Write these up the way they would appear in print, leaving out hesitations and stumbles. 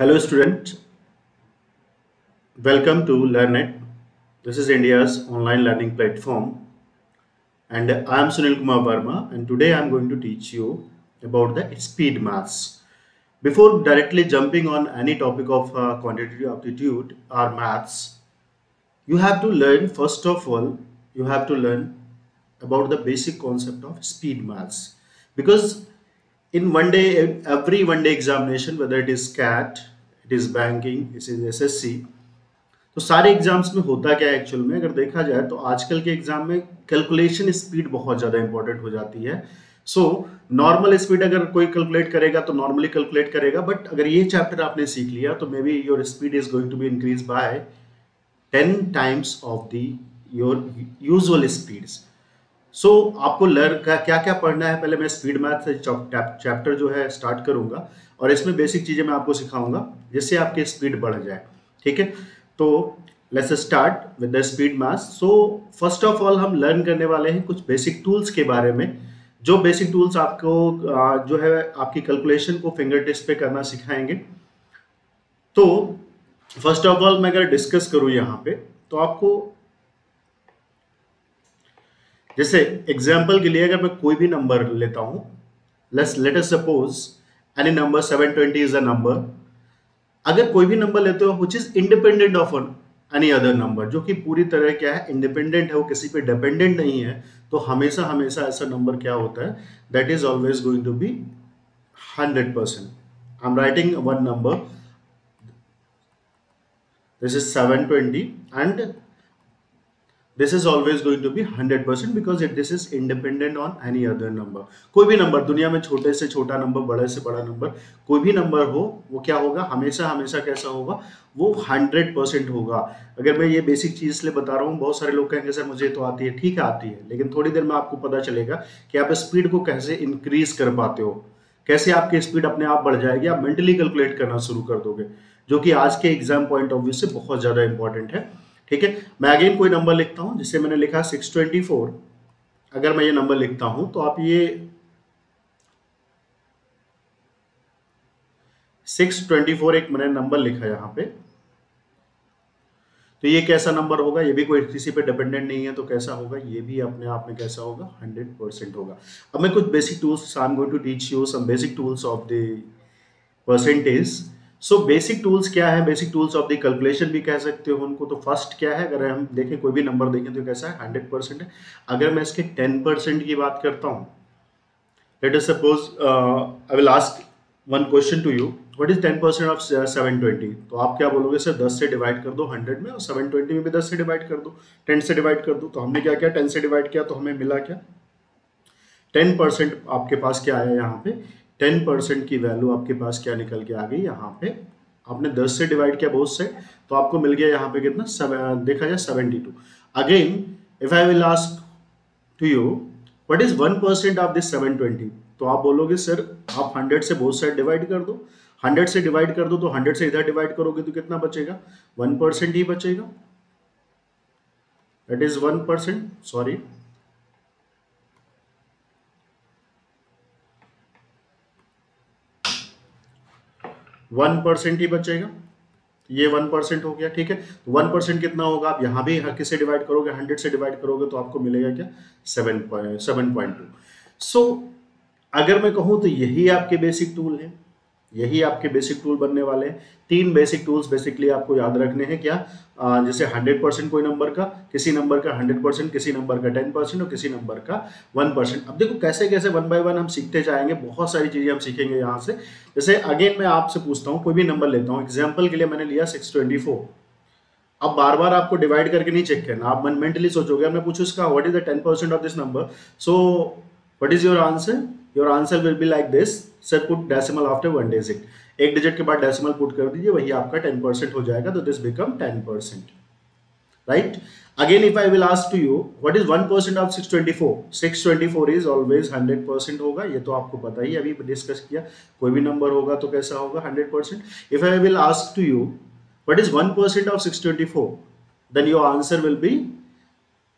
Hello student, welcome to LearnIt. This is India's online learning platform and I am Sunil Kumar Verma and today I am going to teach you about the speed maths. Before directly jumping on any topic of quantitative aptitude or maths, you have to learn first of all, you have to learn about the basic concept of speed maths because in one day, every one day examination, whether it is CAT, it is banking, it is SSC, तो सारे exams में होता क्या है actual में अगर देखा जाए तो आजकल के एग्जाम में कैलकुलेशन स्पीड बहुत ज़्यादा इंपॉर्टेंट हो जाती है। सो नॉर्मल स्पीड अगर कोई कैलकुलेट करेगा तो नॉर्मली कैलकुलेट करेगा, बट अगर ये चैप्टर आपने सीख लिया तो may be your speed is going to be increase by 10 times of the your usual speeds. So आपको लर्न क्या क्या पढ़ना है, पहले मैं स्पीड मैथ से चैप्टर जो है स्टार्ट करूंगा और इसमें बेसिक चीज़ें मैं आपको सिखाऊंगा जिससे आपकी स्पीड बढ़ जाए। ठीक है, तो let's start with the speed maths. So first of all हम लर्न करने वाले हैं कुछ बेसिक टूल्स के बारे में, जो बेसिक टूल्स आपको जो है आपकी कैलकुलेशन को फिंगर टिप्स पे करना सिखाएंगे। तो फर्स्ट ऑफ ऑल मैं अगर डिस्कस करूं यहाँ पे तो आपको जैसे एग्जाम्पल के लिए अगर मैं कोई भी नंबर लेता हूं, let us suppose any number 720 is a number. अगर कोई भी नंबर लेते हो which is independent of any other number, जो कि पूरी तरह क्या है इंडिपेंडेंट है, वो किसी पे डिपेंडेंट नहीं है, तो हमेशा हमेशा ऐसा नंबर क्या होता है that is always going to be 100%। I am writing one number, this is 720 and this is always going to be 100% because this is independent on any other number। कोई भी नंबर दुनिया में छोटे से छोटा नंबर, बड़े से बड़ा नंबर, कोई भी नंबर हो वो क्या होगा हमेशा हमेशा कैसा होगा, वो 100% होगा। अगर मैं ये बेसिक चीज इसलिए बता रहा हूँ, बहुत सारे लोग कहेंगे सर मुझे तो आती है, ठीक है आती है, लेकिन थोड़ी देर में आपको पता चलेगा कि आप स्पीड को कैसे इंक्रीज कर पाते हो, कैसे आपकी स्पीड अपने आप बढ़ जाएगी, आप मेंटली कैलकुलेट करना शुरू कर दोगे, जो कि आज के एग्जाम पॉइंट ऑफ व्यू से बहुत ज्यादा इंपॉर्टेंट है। ठीक है, मैं अगेन कोई नंबर लिखता हूं, जिससे मैंने लिखा 624। अगर मैं ये नंबर लिखता हूं तो आप ये 624 एक मैंने नंबर लिखा यहां पे, तो ये कैसा नंबर होगा, ये भी कोई किसी पे डिपेंडेंट नहीं है, तो कैसा होगा, ये भी अपने आप में कैसा होगा 100% होगा। अब मैं कुछ basic tools, I am going to teach you some basic tools of the percentage. So basic tools क्या है, basic tools of the calculation भी कह सकते हो उनको। तो फर्स्ट क्या है, अगर हम देखें कोई भी नंबर देखें तो कैसा है 100% है। अगर मैं इसके 10% की बात करता हूँ, let us suppose I will ask one question to you, what is 10% of 720? तो आप क्या बोलोगे सर 10 से डिवाइड कर दो 100 में, और 720 में भी 10 से डिवाइड कर दो, 10 से डिवाइड कर दो। तो हमने क्या किया, 10 से डिवाइड किया तो हमें मिला क्या 10%। आपके पास क्या आया यहाँ पे 10% की वैल्यू आपके पास क्या निकल के आ गई, यहाँ पे आपने 10 से डिवाइड किया बहुत से, तो आपको मिल गया यहाँ पे कितना, देखा जाए 72। Again if I will ask to you what is 1% of this 720? तो आप बोलोगे सर आप 100 से बहुत साइड डिवाइड कर दो, 100 से डिवाइड कर दो, तो 100 से इधर डिवाइड करोगे तो कितना बचेगा, 1% ही बचेगा, दैट इज 1%, सॉरी 1% ही बचेगा, ये 1% हो गया। ठीक है, तो 1% कितना होगा, आप यहाँ भी किससे डिवाइड करोगे, 100 से डिवाइड करोगे तो आपको मिलेगा क्या 7.2। सो अगर मैं कहूँ तो यही आपके बेसिक टूल है, यही आपके बेसिक टूल बनने वाले हैं। 3 बेसिक टूल्स बेसिकली आपको याद रखने हैं, क्या जैसे 100% कोई नंबर का, किसी नंबर का 100%, किसी नंबर का 10% और किसी नंबर का 1%। अब देखो कैसे कैसे 1 बाय 1 हम सीखते जाएंगे, बहुत सारी चीजें हम सीखेंगे यहाँ से। जैसे अगेन मैं आपसे पूछता हूँ, कोई भी नंबर लेता हूँ, एग्जाम्पल के लिए मैंने लिया 624। अब बार बार आपको डिवाइड करके नहीं चेक करना, आप मेंटली सोचोगे, मैं पूछूँ इसका what is the 10% of this number, so what is your answer, your answer will be like this, sir put decimal after 1 digit, एक डिजिट के बाद डेसिमल पुट कर दीजिए, वही आपका 10% हो जाएगा, तो this become 10%, right. Again if I will ask to you what is 1% of 624? 624 is always 100% होगा, ये तो आपको पता ही, अभी डिस्कस किया, कोई भी नंबर होगा तो कैसा होगा 100%। If I will ask to you what is 1% of 624, then your answer will be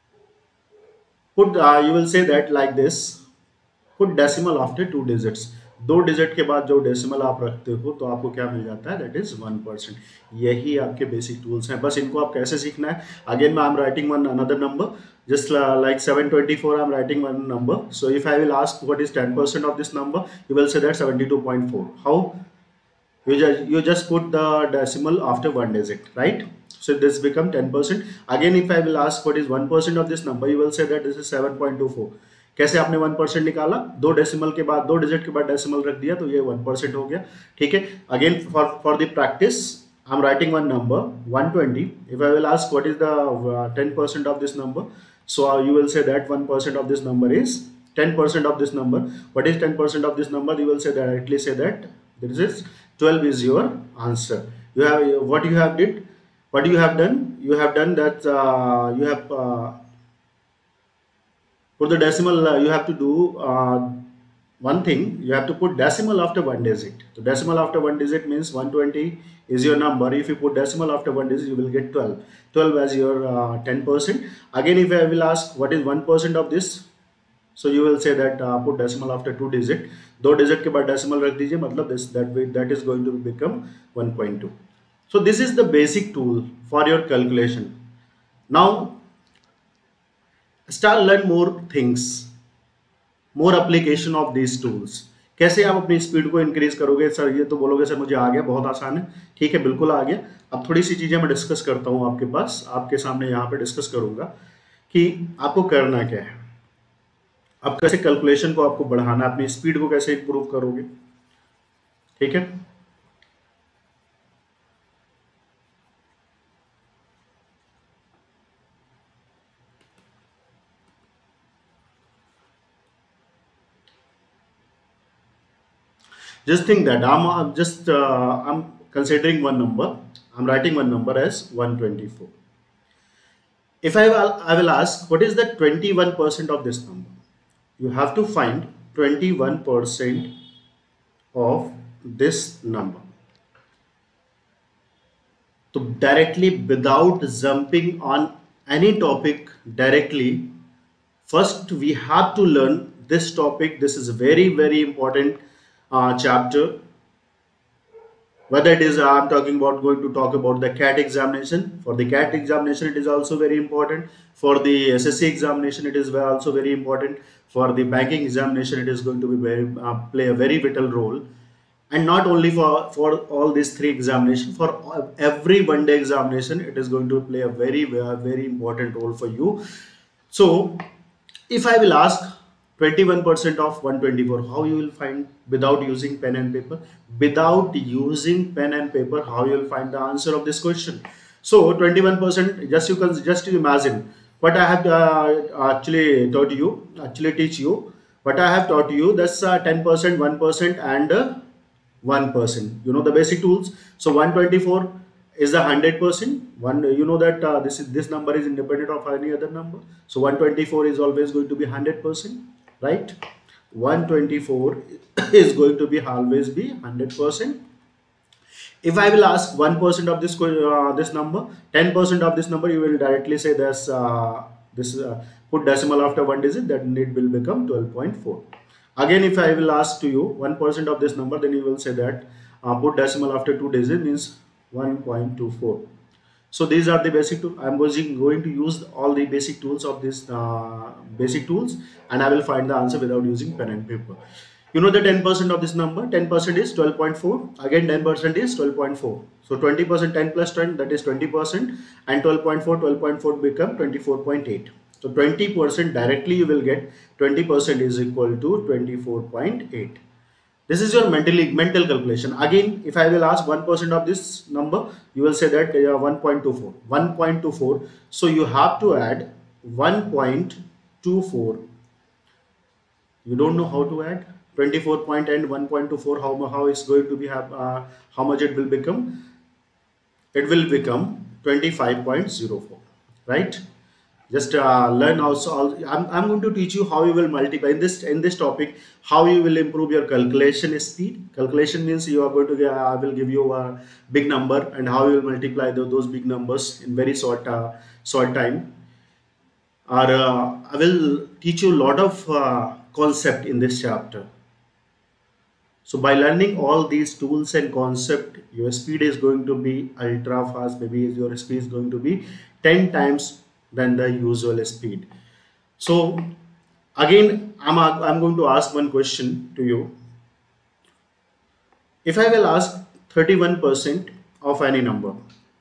put you will say that like this, put decimal after 2 digits। 2 digit के बाद जो डेसिमल आप रखते हो तो आपको क्या मिल जाता है, दैट इज 1%। यही आपके बेसिक टूल्स हैं, बस इनको आप कैसे सीखना है। Again I am writing one another number, just like 724 I'm writing one number. So if I will ask what is 10% of this number, you will say that 72.4. How? You just put the decimal after one digit, right? So this become 10%. Again if I will ask what is 1% of this number, you will say that this is 7.24. कैसे आपने 1% निकाला, दो decimal के बाद, दो digit के बाद decimal रख दिया तो ये 1% हो गया, ठीक है। Again for the practice I'm writing one number 120. If I will ask what is the 10% of this number, so you will say that 1% of this number is 10% of this number. What is 10% of this number? You will say directly say that this is 12 is your answer. You have what you have did, what you have done. You have done that. You have for the decimal. You have to do one thing. You have to put decimal after one digit. So decimal after one digit means 120 is your number. If you put decimal after one digit, you will get 12. 12 as your 10%. Again, if I will ask what is 1% of this, so you will say that put decimal after two digit. दो digit के बाद decimal रख दीजिए, मतलब this that is going to become 1.2. So this is the basic tool for your calculation. Now start learn more things. More application of these tools. कैसे आप अपनी speed को इंक्रीज करोगे? सर ये तो बोलोगे सर मुझे आ गया, बहुत आसान है, ठीक है, बिल्कुल आ गया। अब थोड़ी सी चीजें मैं डिस्कस करता हूं आपके पास, आपके सामने यहाँ पे डिस्कस करूंगा कि आपको करना क्या है, आप कैसे कैलकुलेशन को आपको बढ़ाना, अपनी स्पीड को कैसे इंप्रूव करोगे, ठीक है। Just think that I'm considering one number. I'm writing one number as 124. If I will ask what is the 21% of this number, you have to find 21% of this number. So directly, without jumping on any topic directly, first we have to learn this topic. This is very important chapter. Whether it is I'm talking about, going to talk about the CAT examination. For the CAT examination it is also very important. For the SSC examination it is also very important. For the banking examination it is going to be play a very vital role. And not only for all these three examinations, for every one day examination it is going to play a very important role for you. So if I will ask 21% of 124, how you will find without using pen and paper? Without using pen and paper, how you will find the answer of this question? So 21%, you can just imagine what I have actually teach you. What I have taught you, that's 10%, 1% and 1%. You know the basic tools. So 124 is the 100%. You know that this number is independent of any other number. So 124 is always going to be 100%. Right, 124 is going to be always be 100%. If I will ask 1% of this number, 10% of this number, you will directly say this put decimal after one digit, then it will become 12.4. Again, if I will ask to you 1% of this number, then you will say that put decimal after two digits, means 1.24. So these are the basic tools. I am going to use all the basic tools of this basic tools, and I will find the answer without using pen and paper. You know the 10% of this number, 10% is 12.4. Again 10% is 12.4. So 20%, 10 plus 10, that is 20%, and 12.4 become 24.8. So 20% directly you will get 20% is equal to 24.8. This is your mental calculation. Again, if I will ask 1% of this number, you will say that 1.24. 1.24. So you have to add 1.24. You don't know how to add 24 point and 1.24. How it's going to be how much it will become? It will become 25.04. Right? Just learn also. I'm going to teach you how you will multiply in this topic, how you will improve your calculation speed. Calculation means you are going to I will give you a big number, and how you will multiply those big numbers in very short time. Or I will teach you a lot of concept in this chapter. So by learning all these tools and concept, your speed is going to be ultra fast. Maybe your speed is going to be 10 times than the usual speed. So again, I'm going to ask one question to you. If I will ask 31% of any number,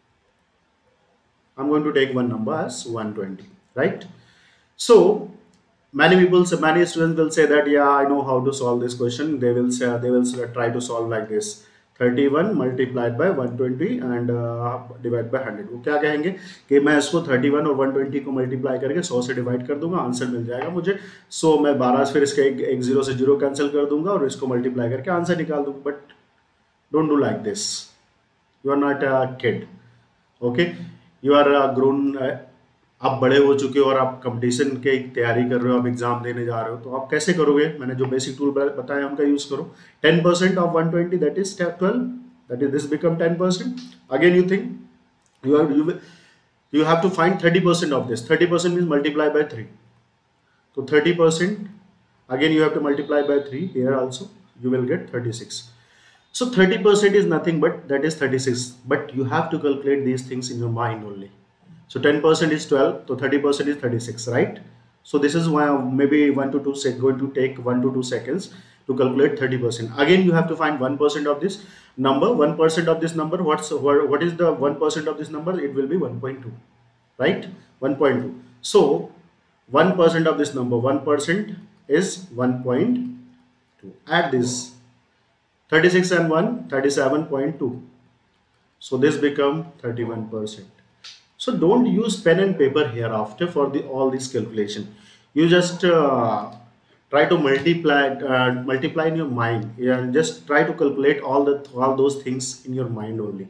I'm going to take one number as 120, right? So many people, many students will say that, yeah, I know how to solve this question. They will say, try to solve like this: 31 multiplied by 120 and divide by 100. वो क्या कहेंगे कि मैं इसको 31 और 120 को multiply करके 100 से डिवाइड कर दूंगा, आंसर मिल जाएगा मुझे। सो मैं 12 फिर इसका एक जीरो से जीरो कैंसिल कर दूंगा और इसको मल्टीप्लाई करके आंसर निकाल दूंगा। But don't do like this, you are not a kid, okay, you are grown. आप बड़े हो चुके हो और आप कंपटीशन के तैयारी कर रहे हो, आप एग्जाम देने जा रहे हो, तो आप कैसे करोगे? मैंने जो बेसिक टूल बताया उनका यूज करो। 10% of 120 that is 12, that is this become 10%। Again you think you have to find 30% of this. 30% means multiply by 3. So 30%, again you have to multiply by 3. Here also you will get 36. So 30% is nothing but that is 36, but you have to calculate these things in your mind only. So 10% is 12, so 30% is 36, right? So this is why maybe 1 to 2 going to take 1 to 2 seconds to calculate 30%. Again, you have to find 1% of this number. 1% of this number, what is the 1% of this number? It will be 1.2, right? 1.2. So 1% of this number, 1% is 1.2. Add this 36 and 1, 37.2. So this become 31%. So don't use pen and paper hereafter for all this calculation. You just try to multiply in your mind, and just try to calculate all those things in your mind only.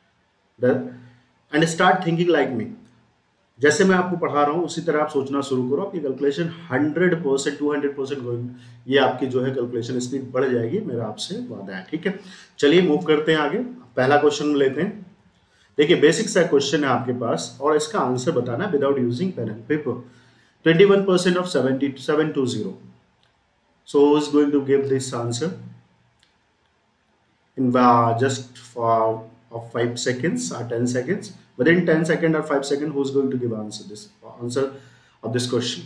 And start thinking like me. जैसे मैं आपको पढ़ा रहा हूँ उसी तरह आप सोचना शुरू करो। आपकी कैलकुलेशन 100%, 200% गोइंग, ये आपकी जो है कैलकुलेशन स्पीड बढ़ जाएगी, मेरा आपसे वादा है, ठीक है। चलिए मूव करते हैं आगे, पहला क्वेश्चन लेते हैं। देखिए बेसिक सा क्वेश्चन है आपके पास और इसका आंसर बताना है without using pen and paper. 21% of 720. So who is going to give this answer in just for 5 seconds or 10 seconds? Within 10 seconds or 5 seconds, who is going to give answer of this question?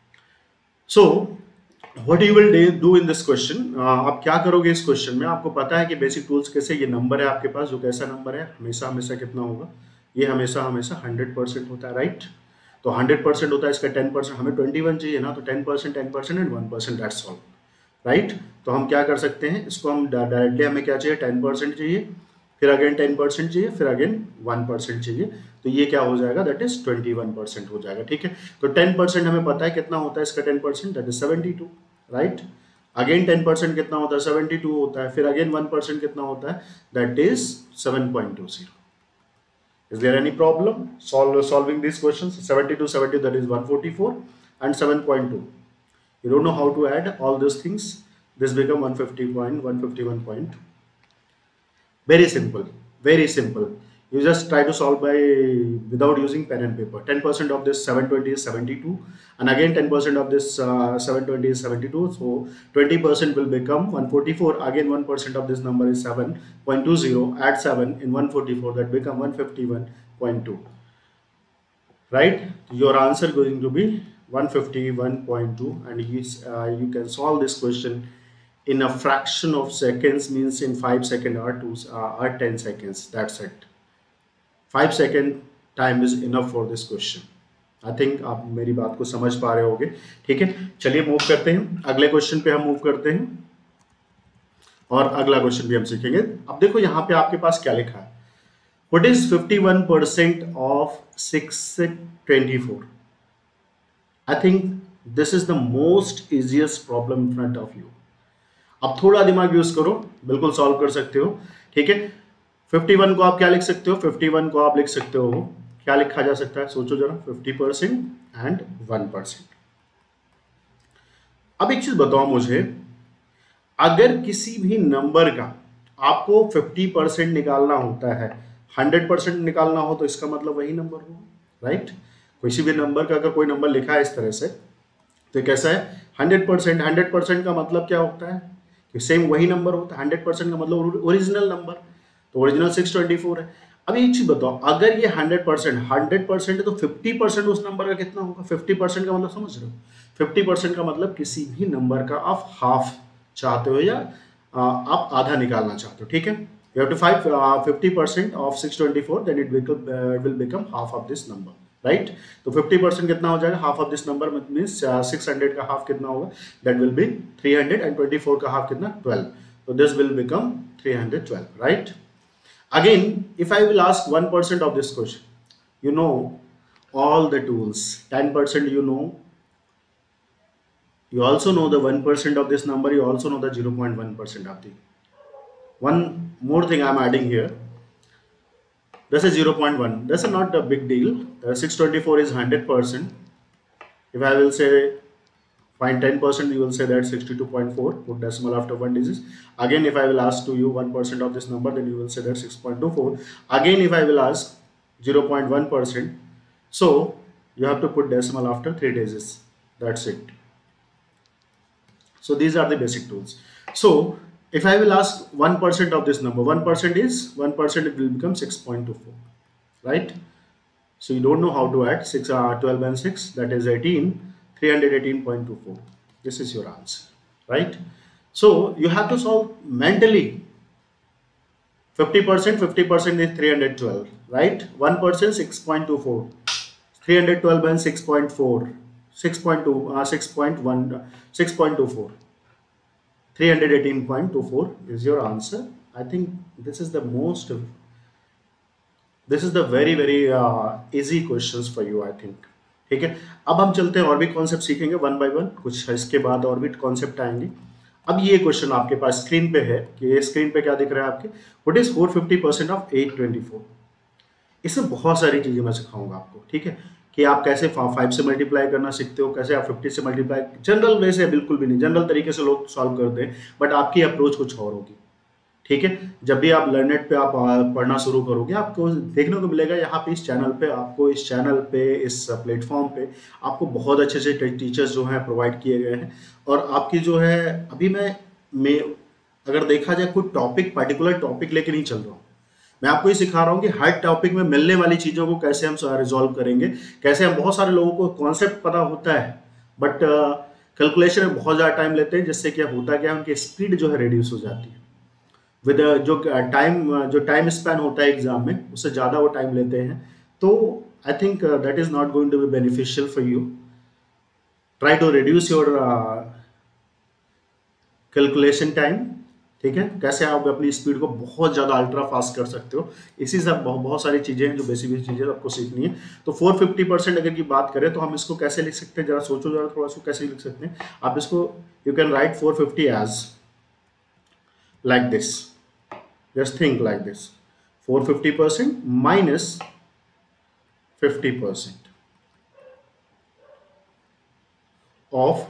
So what you will do in this question, आप क्या करोगे इस question में? आपको पता है कि basic tools कैसे, ये नंबर है आपके पास, जो कैसा नंबर है हमेशा हमेशा कितना होगा, ये हमेशा हमेशा 100% होता है, राइट? तो 100% होता है, इसका 10%, हमें 21 चाहिए ना, तो 10% 10% एंड 1%, दैट्स ऑल, राइट? तो हम क्या कर सकते हैं, इसको हम डायरेक्टली, हमें क्या चाहिए, 10% चाहिए, फिर अगेन 10% चाहिए, फिर अगेन 1% चाहिए, तो ये क्या हो जाएगा, दैट इज 21% हो जाएगा, ठीक है। तो 10% हमें पता है कितना होता है इसका 10%, दैट इज 72, राइट? अगेन 10% कितना होता है, 72 होता है, फिर अगेन 1% कितना होता है, that is 7.20. Is there any problem solving these questions? 72, 70, that is 144, and 7.2. You don't know how to add all those things. This become 151.2. Very simple, very simple. You just try to solve without using pen and paper. 10% of this 720 is 72, and again 10% of this 720 is 72. So 20% will become 144. Again 1% of this number is 7.20. Add 7 in 144, that become 151.2. Right? Your answer going to be 151.2, and you can solve this question in a fraction of seconds, means in 5 seconds or 10 seconds. That's it. 5 second time is enough for this question. I think आप मेरी बात को समझ पा रहे होगे, ठीक है। चलिए मूव करते हैं अगले क्वेश्चन पे, हम मूव करते हैं और अगला क्वेश्चन भी हम सीखेंगे। अब देखो यहाँ पे आपके पास क्या लिखा है, What is 51% of 624? I think this is the most easiest problem in front of you. अब थोड़ा दिमाग यूज करो, बिल्कुल सॉल्व कर सकते हो, ठीक है। 51 को आप क्या लिख सकते हो, 51 को आप लिख सकते हो, क्या लिखा जा सकता है, सोचो जरा, 50% एंड 1%। अब एक चीज बताओ मुझे, अगर किसी भी नंबर का आपको 50% निकालना होता है, 100% निकालना हो, तो इसका मतलब वही नंबर होगा, राइट? किसी भी नंबर का अगर कोई नंबर लिखा है इस तरह से, तो कैसा है, 100%। 100% का मतलब क्या होता है सेम वही नंबर होता है, 100% का मतलब ओरिजिनल नंबर, तो ओरिजिनल 624 है। अब एक चीज बताओ, अगर ये 100% है तो 50% उस नंबर का कितना होगा? 50% का मतलब समझ रहे हो? 50% का मतलब किसी भी नंबर का आप हाफ चाहते हो या आप आधा निकालना चाहते हो, ठीक है। You have to find 50% of 624, then it will become half of this number, right? तो 50% कितना हो जाएगा? Half of this number means 600 का हाफ कितना होगा? दैट विल बी 300, एंड 24 का हाफ कितना? 12. तो this will become 312, right? Again, if I will ask 1% of this question, you know all the tools. 10% you know. You also know the 1% of this number. You also know the 0.1% of the. One more thing I'm adding here. This is 0.1. That's not a big deal. 624 is 100%. If I will say find 10%, you will say that 62.4. Put decimal after one digit. Again, if I will ask to you 1% of this number, then you will say that 6.24. Again, if I will ask 0.1%, so you have to put decimal after 3 digits. That's it. So these are the basic tools. So if I will ask 1% of this number, 1% is 1%, it will become 6.24, right? So you don't know how to add 6, 12 and 6, that is 18, 318.24. This is your answer, right? So you have to solve mentally. 50% is 312, right? 1% 6.24, 312 and 6.4, 6.2, 6.1, 6.24. 318.24 is your answer. I think this is the very easy questions for you, I think. ठीक है, अब हम चलते हैं और भी concept सीखेंगे one by one, कुछ इसके बाद और भी कॉन्सेप्ट आएंगे। अब ये क्वेश्चन आपके पास स्क्रीन पे है कि ये स्क्रीन पे क्या दिख रहा है आपके? What is 450% of 824? इसमें बहुत सारी चीजें मैं सिखाऊंगा आपको, ठीक है, कि आप कैसे 5 से मल्टीप्लाई करना सीखते हो, कैसे आप 50 से मल्टीप्लाई, जनरल वे से बिल्कुल भी नहीं, जनरल तरीके से लोग सॉल्व करते हैं, बट आपकी अप्रोच कुछ और होगी, ठीक है। जब भी आप लर्नेट पे आप पढ़ना शुरू करोगे, आपको देखने को मिलेगा यहाँ पे इस चैनल पे, इस प्लेटफॉर्म पे आपको बहुत अच्छे से टीचर्स जो हैं प्रोवाइड किए गए हैं। और आपकी जो है, अभी मैं अगर देखा जाए कोई टॉपिक, पर्टिकुलर टॉपिक लेके नहीं चल रहा हूँ, मैं आपको ये सिखा रहा हूँ कि हर टॉपिक में मिलने वाली चीज़ों को कैसे हम रिजॉल्व करेंगे, कैसे हम, बहुत सारे लोगों को कॉन्सेप्ट पता होता है बट कैलकुलेशन में बहुत ज़्यादा टाइम लेते हैं, जिससे क्या होता है, क्या उनकी स्पीड जो है रिड्यूस हो जाती है विद जो टाइम स्पैन होता है एग्जाम में, उससे ज़्यादा वो टाइम लेते हैं। तो I think that is not going to be beneficial for you. Try to reduce your calculation time, ठीक है, कैसे आप अपनी स्पीड को बहुत ज़्यादा अल्ट्रा फास्ट कर सकते हो। इसी से बहुत सारी चीज़ें हैं जो बेसिक चीज़ें आपको सीखनी है। तो 450% अगर की बात करें तो हम इसको कैसे लिख सकते हैं, जरा सोचो जरा थोड़ा सा, कैसे लिख सकते हैं आप इसको? You can write 450 as like this, just think like this, 450% minus 50% of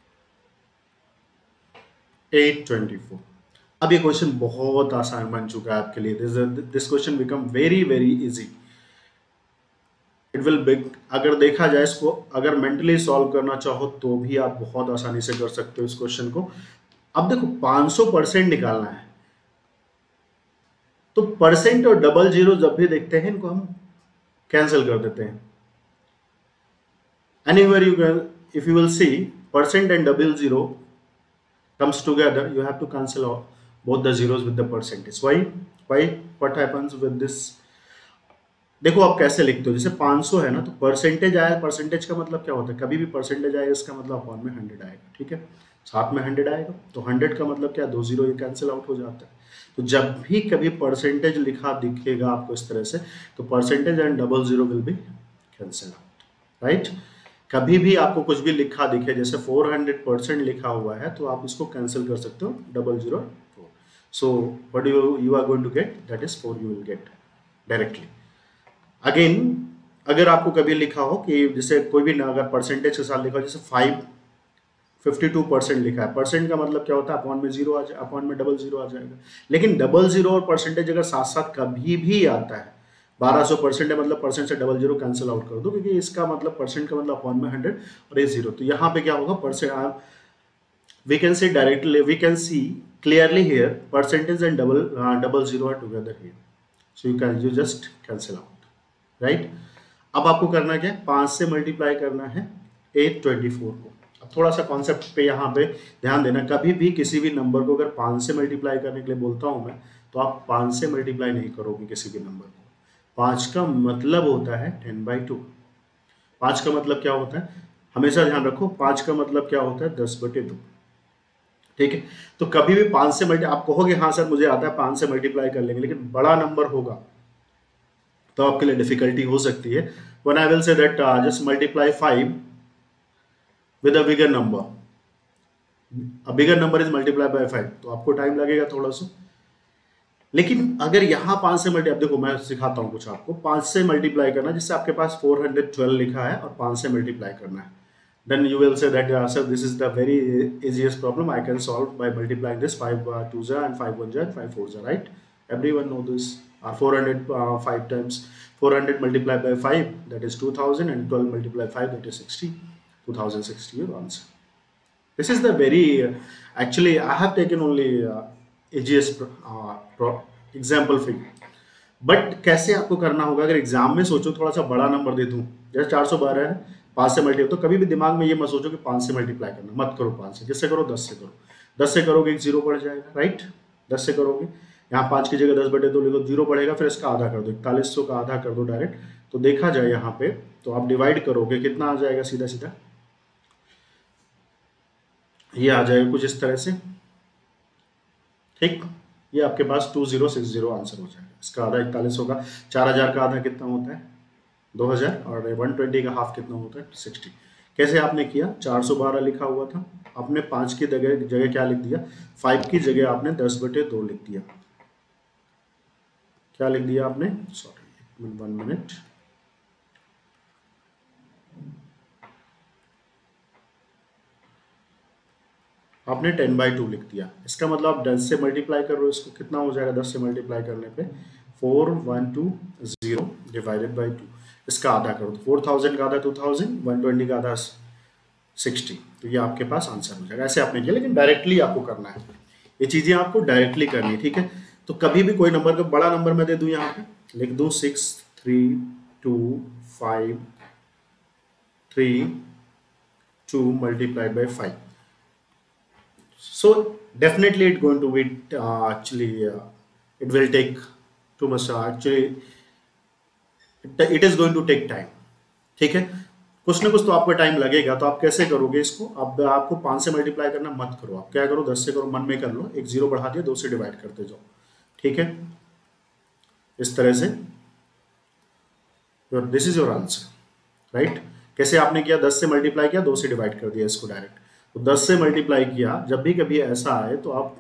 824। अब ये क्वेश्चन बहुत आसान बन चुका है आपके लिए। This question become very easy. It will big, अगर देखा जाए इसको, अगर मेंटली सॉल्व करना चाहो तो भी आप बहुत आसानी से कर सकते हो इस क्वेश्चन को। अब देखो 500% निकालना है, तो परसेंट और डबल जीरो जब भी देखते हैं इनको हम कैंसिल कर देते हैं। Anywhere you can, if you will see percent and double zero comes together, you have to cancel both the zeros with the percentage. Why what happens with this? देखो आप कैसे लिखते हो, जैसे 500 है ना, तो परसेंटेज आया, परसेंटेज का मतलब क्या होता है, कभी भी परसेंटेज आएगा इसका मतलब अपॉन में 100 आएगा, ठीक है, साथ में 100 आएगा, तो 100 का मतलब क्या, 2 जीरो, ये कैंसिल आउट हो जाता है। तो जब भी कभी परसेंटेज लिखा दिखेगा आपको इस तरह से, तो percentage and double zero will be cancel out, right. कभी भी आपको कुछ भी लिखा दिखे, जैसे 400% लिखा हुआ है, तो आप इसको कैंसिल कर सकते हो, 004। So what you are going to get, that is 4 you will get directly. Again अगर आपको कभी लिखा हो कि जैसे कोई भी ना, अगर परसेंटेज के साथ लिखा हो, जैसे 52% लिखा है, परसेंट का मतलब क्या होता है, अपॉन में जीरो आ जाए, अपॉन में डबल जीरो आ जाएगा। लेकिन डबल जीरो और परसेंटेज अगर साथ साथ कभी भी आता है, 1200% है मतलब परसेंट से डबल जीरो कैंसिल आउट कर दो, क्योंकि इसका मतलब परसेंट का मतलब अपॉन में 100 और ये जीरो, तो यहाँ पे क्या होगा, percent we can see directly, we can see clearly here percentage and double zero are together here, so you just cancel out, right? अब आपको करना क्या है, 5 से मल्टीप्लाई करना है 824 को। अब थोड़ा सा कॉन्सेप्ट पे यहाँ पे ध्यान देना, कभी भी किसी भी नंबर को अगर 5 से मल्टीप्लाई करने के लिए बोलता हूँ मैं, तो आप 5 से मल्टीप्लाई नहीं करोगे किसी भी नंबर को। 5 का मतलब होता है 10/2। 5 का मतलब क्या होता है, हमेशा ध्यान रखो, 5 का मतलब क्या होता है 10/2, ठीक है? तो कभी भी 5 से मल्टी, आप कहोगे हाँ सर मुझे आता है 5 से मल्टीप्लाई कर लेंगे, लेकिन बड़ा नंबर होगा तो आपके लिए डिफिकल्टी हो सकती है। When I will say that just multiply 5 with a bigger number, a bigger number is multiplied by 5, तो आपको टाइम लगेगा थोड़ा सा। लेकिन अगर यहाँ 5 से मल्टी, अब देखो मैं सिखाता हूँ कुछ आपको, 5 से मल्टीप्लाई करना, जिससे आपके पास 412 लिखा है और 5 से मल्टीप्लाई करना है, then you will say that sir this is the very easiest problem I can solve by multiplying this 5 2s and 5 1s and 5 4s, right? Everyone know this. 400 5 times 400 multiplied by 5, that is 2000, and 12 multiplied by 5, that is 60. 2060 your answer. This is the very actually I have taken only easiest example for you. But कैसे आपको करना होगा, अगर exam में सोचो थोड़ा सा बड़ा नंबर दे दूं, जैसे 412 है 5 से मल्टीप्लाई, तो कभी भी दिमाग में ये मत सोचो कि 5 से मल्टीप्लाई करना, मत करो 5 से, किससे करो 10 से करो। 10 से करोगे एक जीरो पड़ जाएगा, राइट? 10 से करोगे, यहाँ 5 की जगह 10/2 लिखो, जीरो पड़ेगा, फिर इसका आधा कर दो, 4100 का आधा कर दो डायरेक्ट, तो देखा जाए यहाँ पे, तो आप डिवाइड करोगे कितना आ जाएगा, सीधा सीधा ये आ जाएगा कुछ इस तरह से, ठीक? ये आपके पास 2060 आंसर हो जाएगा। इसका आधा 4100 का, 4000 का आधा कितना होता है 2000, और 120 का हाफ कितना होता है 60। कैसे आपने किया, 412 लिखा हुआ था, आपने 5 की जगह क्या लिख दिया, 5 की जगह आपने 10/2 लिख दिया। क्या लिख दिया आपने, सॉरी 1 मिनट, आपने 10/2 लिख दिया। इसका मतलब आप 10 से मल्टीप्लाई कर रहे हो, इसको कितना हो जाएगा 10 से मल्टीप्लाई करने पे 4120 डिवाइडेड बाई 2, इसका आधा करो, 4000 का आधा 2000, 120 का आधा 60, तो ये आपके पास आंसर हो जाएगा। ऐसे आपने किया, लेकिन डायरेक्टली आपको करना है, ये चीज़ें आपको डायरेक्टली करनी है, ठीक है? तो कभी भी कोई नंबर का बड़ा नंबर मैं दे दूं, यहाँ पे लिख दूं 6 3 2 5 3 2 multiplied by 5, so definitely it going to be it will take too much, it is going to take time, ठीक है? कुछ ना कुछ तो आपको टाइम लगेगा, तो आप कैसे करोगे इसको, अब आपको 5 से मल्टीप्लाई करना मत करो, आप क्या करो 10 से करो, मन में कर लो, एक जीरो बढ़ा दिया, 2 से डिवाइड करते जाओ, ठीक है? इस तरह से this is your answer, right? कैसे आपने किया, 10 से मल्टीप्लाई किया, 2 से डिवाइड कर दिया इसको डायरेक्ट, तो 10 से मल्टीप्लाई किया। जब भी कभी ऐसा आए तो आप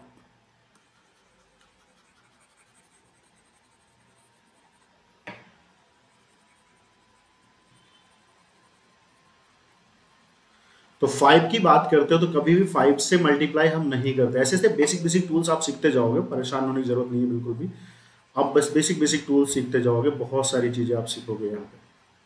तो 5 की बात करते हो, तो कभी भी 5 से मल्टीप्लाई हम नहीं करते। ऐसे ऐसे बेसिक बेसिक टूल्स आप सीखते जाओगे, परेशान होने की जरूरत नहीं है बिल्कुल भी, आप बस बेसिक बेसिक टूल्स सीखते जाओगे, बहुत सारी चीजें आप सीखोगे यहाँ पे।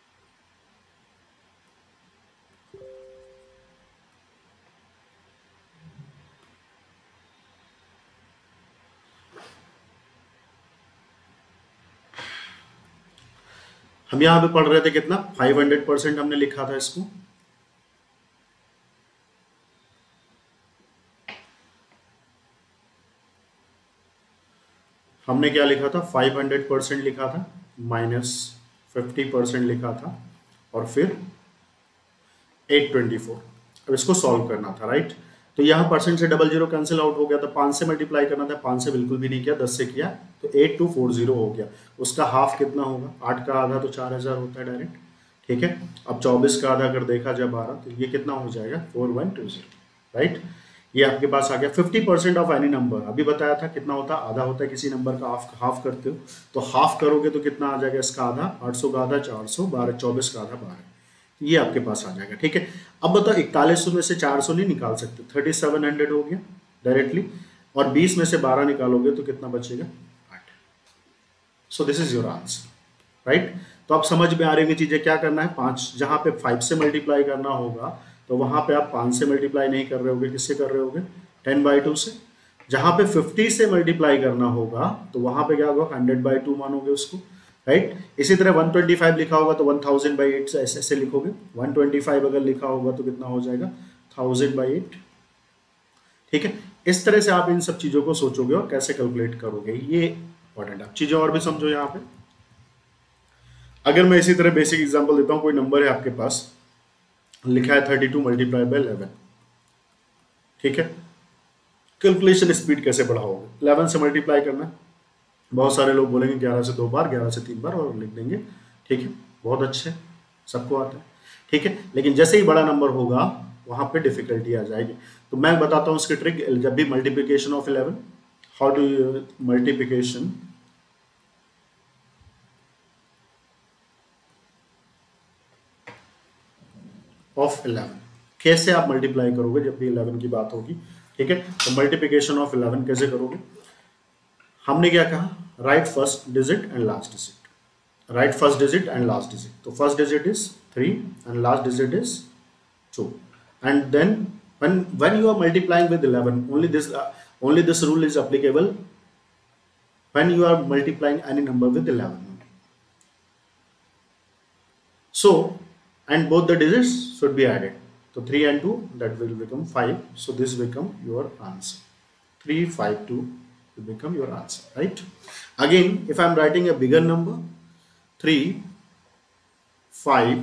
हम यहाँ पे पढ़ रहे थे कितना, 500% हमने लिखा था इसको, हमने क्या लिखा था, 500% लिखा था, -50% लिखा था, और फिर 824। अब इसको सॉल्व करना था, राइट? तो यहाँ परसेंट से 00 कैंसिल आउट हो गया था, 5 से मल्टीप्लाई करना था, 5 से बिल्कुल भी नहीं किया, 10 से किया, तो 8240 हो गया। उसका हाफ कितना होगा, 8 का आधा तो 4000 होता है डायरेक्ट, ठीक है? अब 24 का आधा अगर देखा जाए 12, तो ये कितना हो जाएगा 4120, राइट? ये आपके पास आ गया। 50% ऑफ एनी नंबर, अभी बताया था कितना होता है, आधा होता है किसी नंबर का, हाफ करते हो, तो हाफ करोगे तो कितना आ जाएगा, इसका आधा 800 का आधा 400, 12 24 का आधा 12, ये आपके पास आ जाएगा, ठीक है? अब बताओ 4100 में से 400 नहीं निकाल सकते, 3700 हो गया डायरेक्टली, और 20 में से 12 निकालोगे तो कितना बचेगा 8। So this is your answer, right? तो आप समझ में आ रही है चीजें, क्या करना है, 5 जहां पे 5 से मल्टीप्लाई करना होगा, तो वहां पे आप 5 से मल्टीप्लाई नहीं कर रहे होगे, किससे कर रहे होगे, 10/2 से। जहां पे 50 से मल्टीप्लाई करना होगा तो वहां पे क्या होगा, 100/2 मानोगे उसको, राइट। इसी तरह 125 लिखा होगा तो 1000/8 ऐसे लिखोगे। 125 अगर लिखा होगा तो कितना हो जाएगा, 1000/8, ठीक है। इस तरह से आप इन सब चीजों को सोचोगे और कैसे कैलकुलेट करोगे, ये इंपॉर्टेंट। आप चीजें और भी समझो यहाँ पे। अगर मैं इसी तरह बेसिक एग्जांपल देता हूँ, कोई नंबर है आपके पास, लिखा है 32 × 11, ठीक है। कैलकुलेशन स्पीड कैसे बढ़ाओगे, 11 से मल्टीप्लाई करना। बहुत सारे लोग बोलेंगे 11 से 2 बार, 11 से 3 बार और लिख देंगे, ठीक है, बहुत अच्छे, सबको आता है, ठीक है। लेकिन जैसे ही बड़ा नंबर होगा वहां पे डिफिकल्टी आ जाएगी। तो मैं बताता हूं उसकी ट्रिक। जब भी multiplication of 11, how do you multiplication of 11, कैसे आप मल्टीप्लाई करोगे जब भी 11 की बात होगी, ठीक है। तो मल्टीप्लिकेशन ऑफ 11 कैसे करोगे, हमने क्या कहा, right first digit and last digit, right first digit and last digit. तो first digit is 3 and last digit is 2, and then when you are multiplying with 11, only this rule is applicable when you are multiplying any number with 11. So, and both the digits should be added. So 3 and 2, that will become 5. So this become your answer. 3, 5, 2 will become your answer, right? Again, if I am writing a bigger number, 3, 5,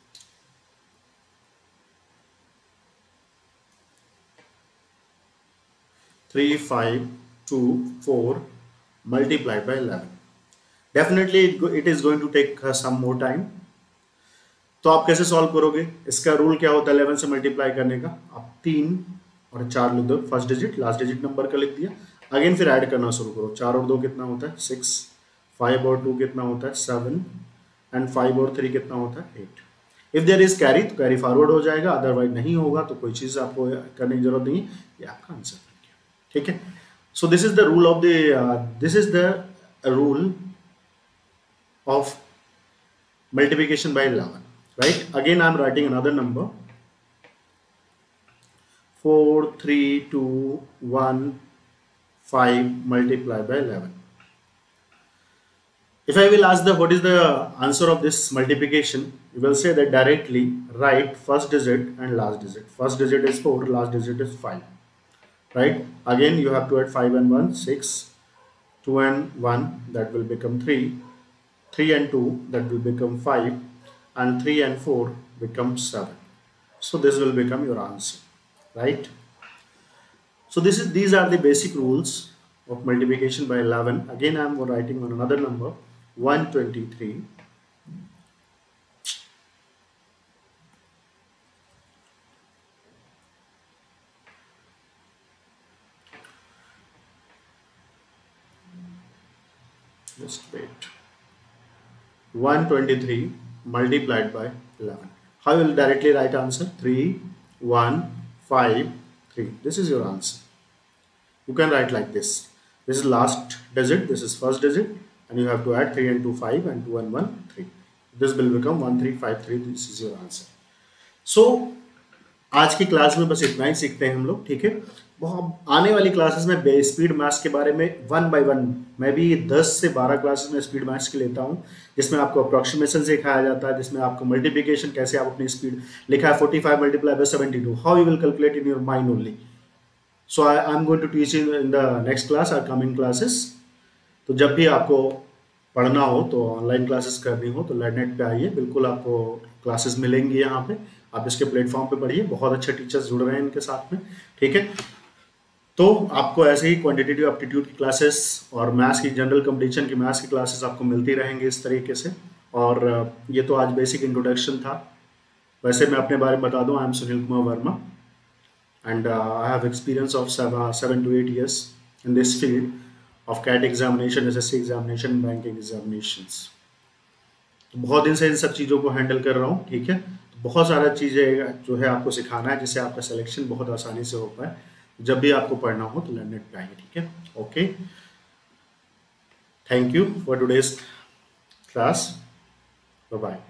3, 5, 2, 4 multiplied by 11. Definitely it is going to take some more time. तो आप कैसे solve करोगे, इसका rule क्या होता है 11 से multiply करने का, आप 3 और 4 लिख दो, first digit last digit number का लिख दिया। अगेन फिर ऐड करना शुरू करो, 4 और 2 कितना होता है 6, 5 और 2 कितना होता है 7, एंड 5 और 3 कितना होता है 8। इफ देयर इज कैरी तो कैरी फॉरवर्ड हो जाएगा, अदरवाइज नहीं होगा तो कोई चीज़ आपको करने की जरूरत नहीं, ये आपका आंसर, ठीक है। So this is the rule of the rule of multiplication by 11, right? Again I am writing another number, 4, 3, 2, 1, 5 multiplied by 11. If I will ask what is the answer of this multiplication, you will say that directly write first digit and last digit. First digit is 4, last digit is 5, right? Again you have to add 5 and 1, 6, 2 and 1, that will become 3, 3 and 2, that will become 5, and 3 and 4 becomes 7. So this will become your answer, right? So these are the basic rules of multiplication by 11. Again I am writing on another number, 123. Just wait. 123 multiplied by 11. How you will directly write answer? 3, 1, 5, 3. This is your answer. You can write like this. This is last digit, this is first digit, and you have to add 3 and 2, 5, and 2 and 1, 3. This will become 1353. This is your answer. So आज की class में बस इतना ही सीखते हैं हम लोग, ठीक है। बहुत आने वाली क्लासेस में स्पीड मैथ्स के बारे में 1 by 1 मैं भी 10 से 12 क्लासेस में स्पीड मैथ्स की लेता हूँ, जिसमें आपको अप्रोक्सीमेशन सिखाया जाता है, जिसमें आपको मल्टीप्लिकेशन कैसे आप अपनी स्पीड, लिखा है 45 multiplied by 72, how you will calculate in your mind only. So I am going to teach in the next class और कमिंग क्लासेस। तो जब भी आपको पढ़ना हो तो ऑनलाइन क्लासेस करनी हो तो लर्ननेट पे आइए, बिल्कुल आपको क्लासेस मिलेंगी यहाँ पे, आप इसके प्लेटफॉर्म पे पढ़िए, बहुत अच्छे टीचर्स जुड़ रहे हैं इनके साथ में, ठीक है। तो आपको ऐसे ही क्वांटिटेटिव एप्टीट्यूड की क्लासेस और मैथ्स की जनरल कंपटीशन की मैथ्स की क्लासेस आपको मिलती रहेंगी इस तरीके से। और ये तो आज बेसिक इंट्रोडक्शन था। वैसे मैं अपने बारे में बता दूं, I am Sunil Kumar Verma and I have experience of 7 to 8 years in this field of CAT examination, SSC examination, banking examinations. तो बहुत दिन से इन सब चीज़ों को हैंडल कर रहा हूँ, ठीक है। तो बहुत सारा चीज़ें जो है आपको सिखाना है, जिससे आपका सिलेक्शन बहुत आसानी से हो पाए। जब भी आपको पढ़ना हो तो लर्ननेट पे आइए, ठीक है। Okay, thank you for today's class, bye bye.